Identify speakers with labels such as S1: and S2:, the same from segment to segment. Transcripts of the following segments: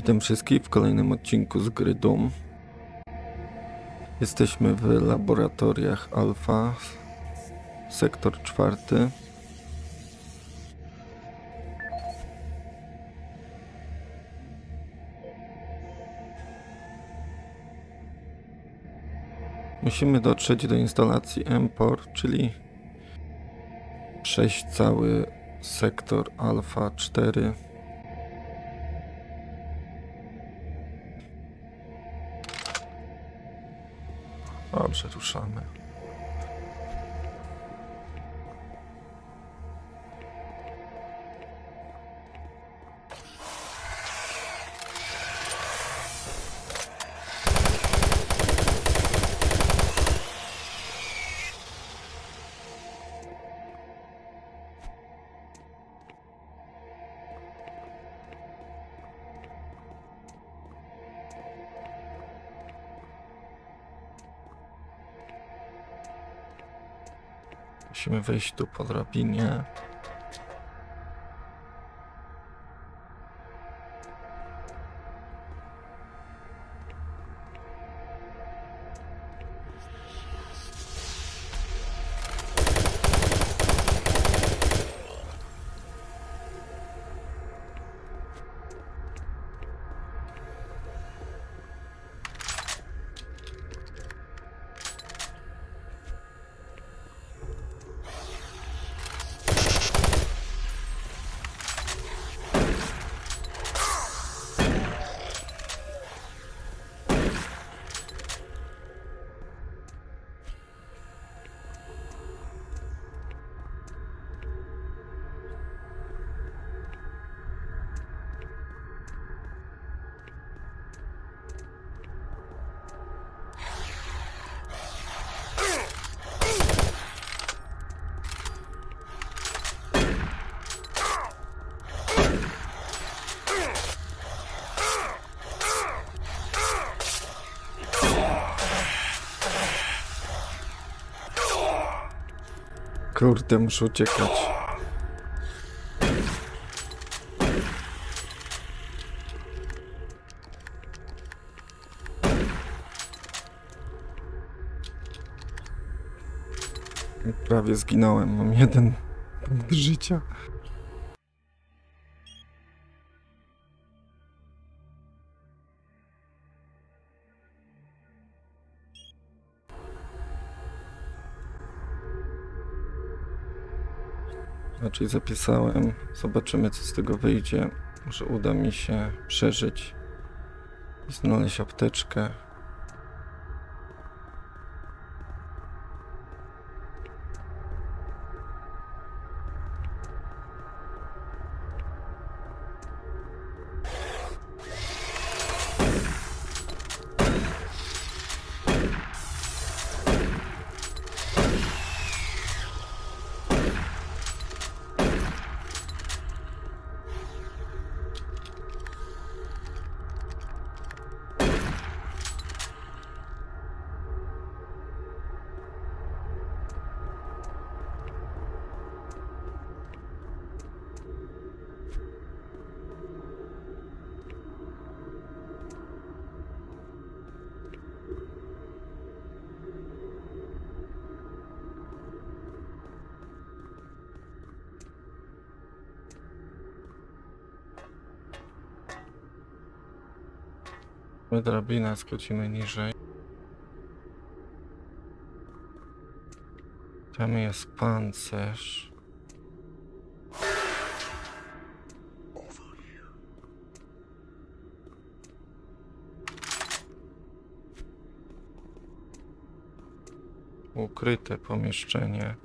S1: Witam wszystkich w kolejnym odcinku z gry Doom. Jesteśmy w laboratoriach Alpha, sektor 4. Musimy dotrzeć do instalacji MPOR, czyli przejść cały sektor Alpha 4. Dobrze, ruszamy. Musimy wejść tu po drabinie. Kurde, muszę uciekać. Prawie zginąłem, mam 1 punkt życia. Raczej zapisałem. Zobaczymy, co z tego wyjdzie. Może uda mi się przeżyć i znaleźć apteczkę. Drabinę skrócimy niżej. Tam jest pancerz. Ukryte pomieszczenie.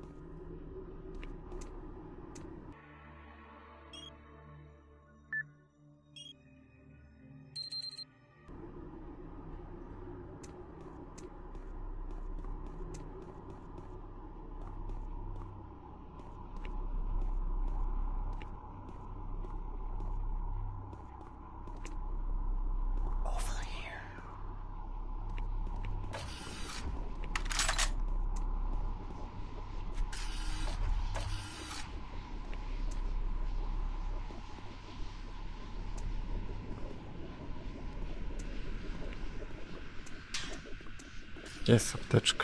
S1: Jest apteczka.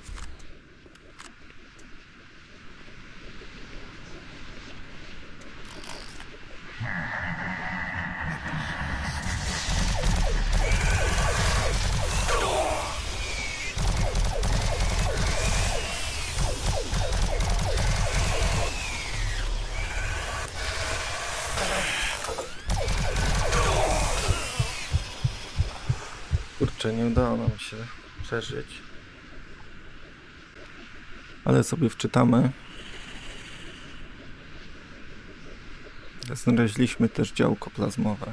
S1: Kurczę, nie udało nam się przeżyć. Ale sobie wczytamy. Znaleźliśmy też działko plazmowe.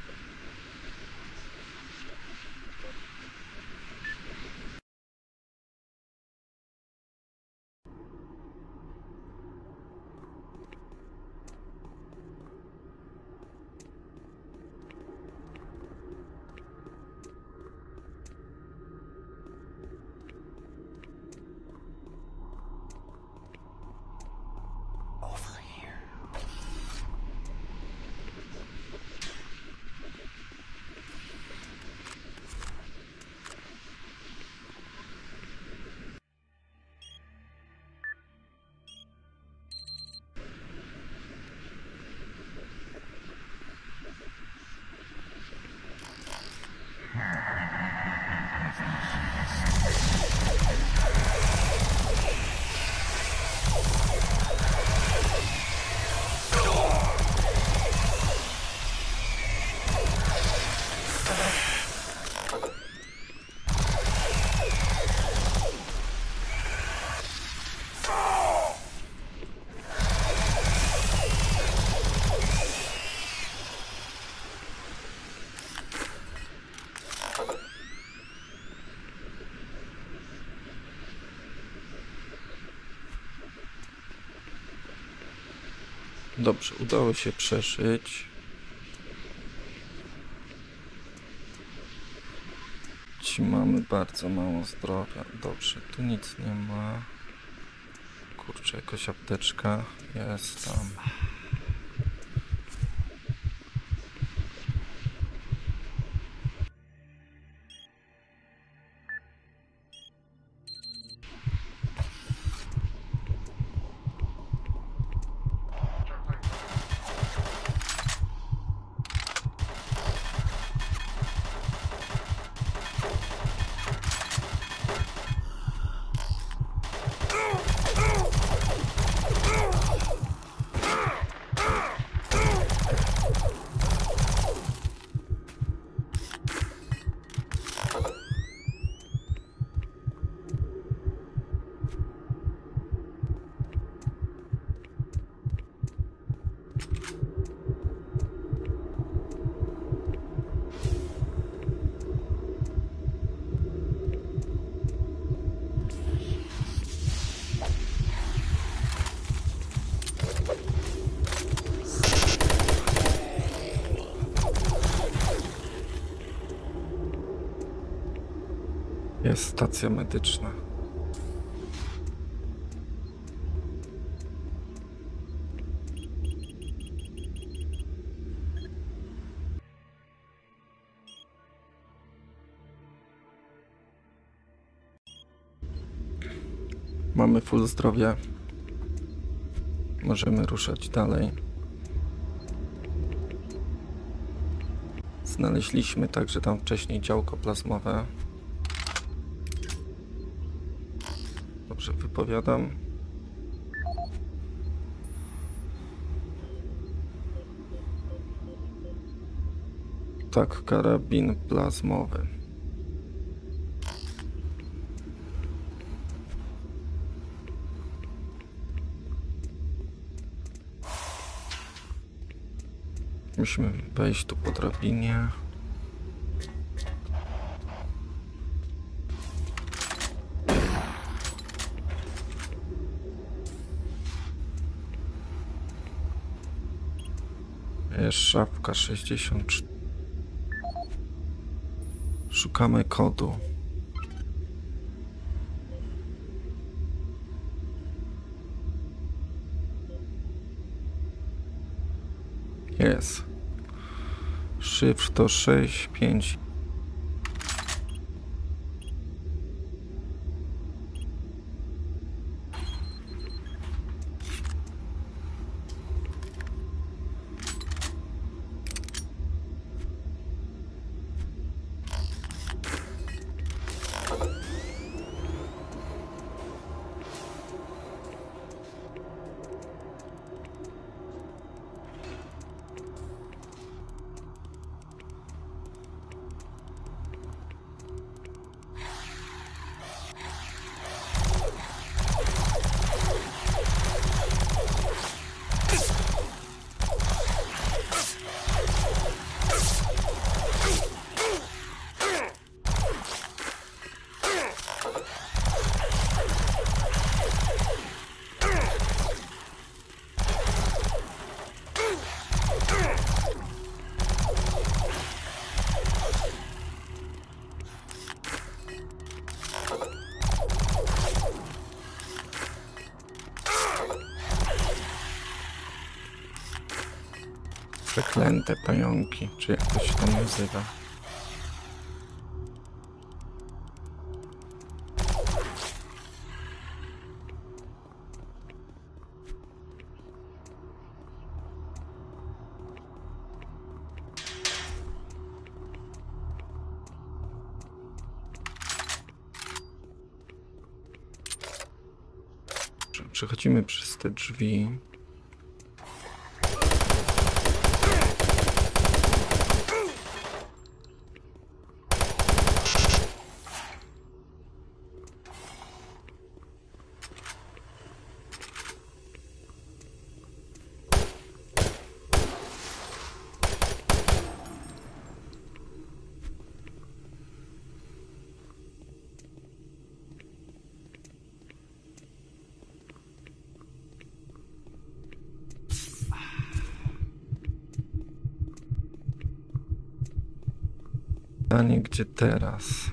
S1: Dobrze, udało się przeżyć. Ci mamy bardzo mało zdrowia. Dobrze, tu nic nie ma. Kurczę, jakaś apteczka jest tam. Jest stacja medyczna. Mamy full zdrowia. Możemy ruszać dalej. Znaleźliśmy także tam wcześniej działko plazmowe. Dobrze wypowiadam. Tak, karabin plazmowy. Musimy wejść tu po drabinie. Jest szafka 64. Szukamy kodu. Jest. Szyfr to 6, 5. Przeklęte pająki, czy jak to się tam nazywa. Przechodzimy przez te drzwi. Pytanie, gdzie teraz?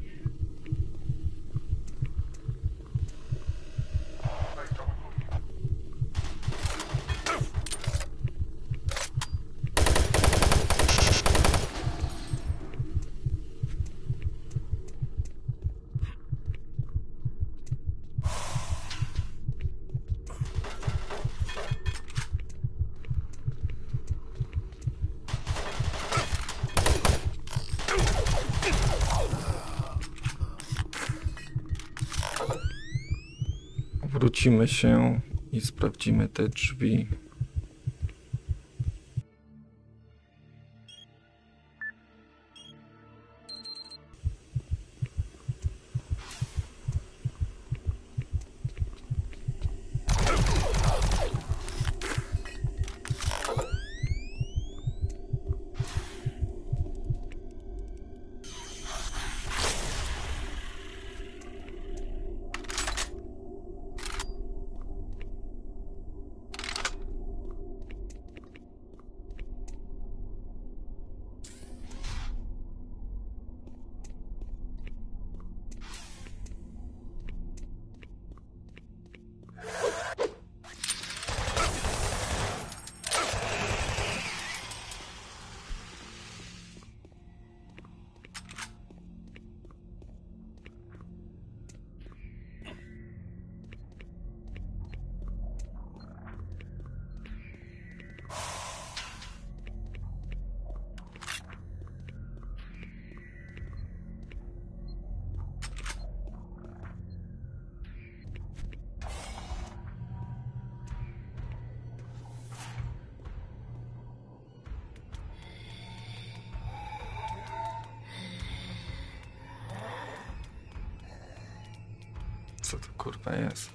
S1: Wrócimy się i sprawdzimy te drzwi. Co to kurwa jest?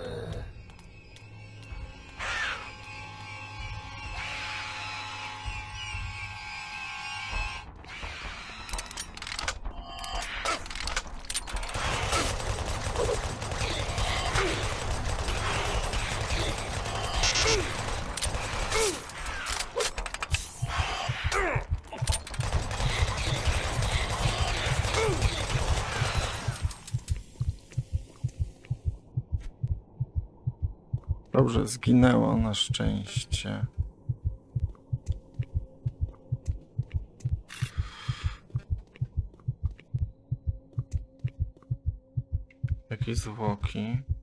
S1: Dobrze, zginęło na szczęście. Jakieś zwłoki.